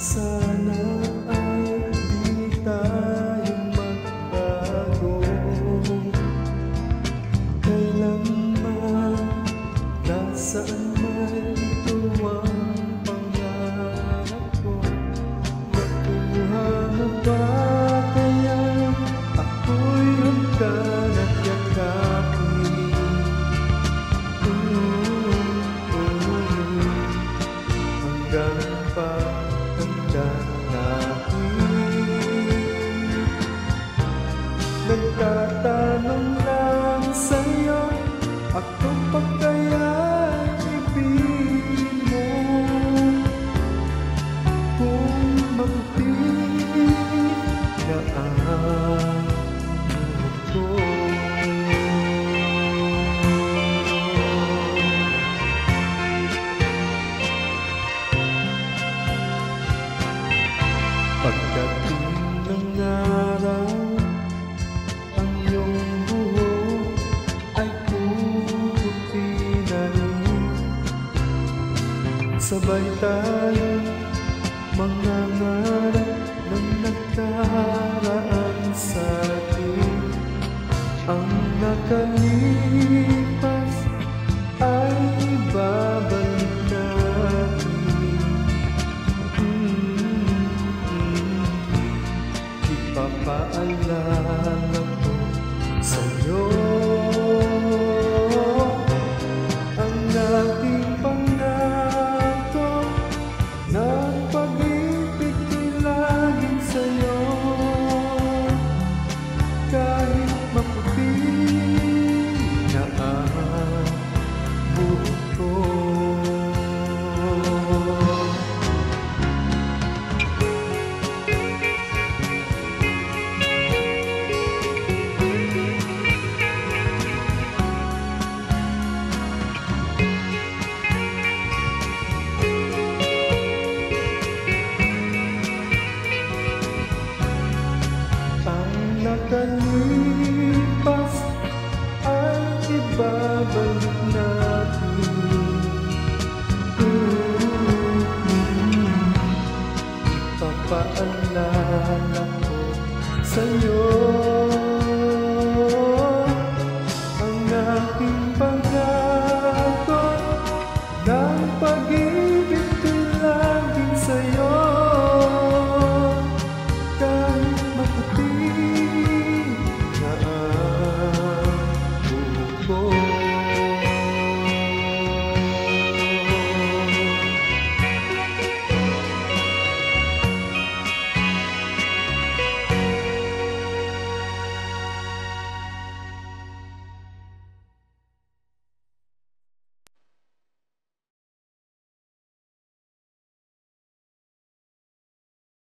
Sana ay di tayo magbago, kailanman, nasaan man tuwang pangarap ko. Nakuha mo ba kaya ako'y hanggan at yakapin? Hanggang pagtanda natin, nagtatanong lang sa'yo, ako pa kaya ibigin mo? Kung mabuti na ang buhok ko. Pagdating ng araw, ang iyong buhok ay puputi na rin. Sabay tayo mangangarap ng nagkaraan sa atin. Ang nakalipas ay ibabalik natin. Ipapaalala ko sa'yo ang ating pangako na pag-ibig ko'y laging sa'yo. Kahit maputi na ang buhok ko. Nakalipas ay ibabalik natin. Ipapaalala ko sa'yo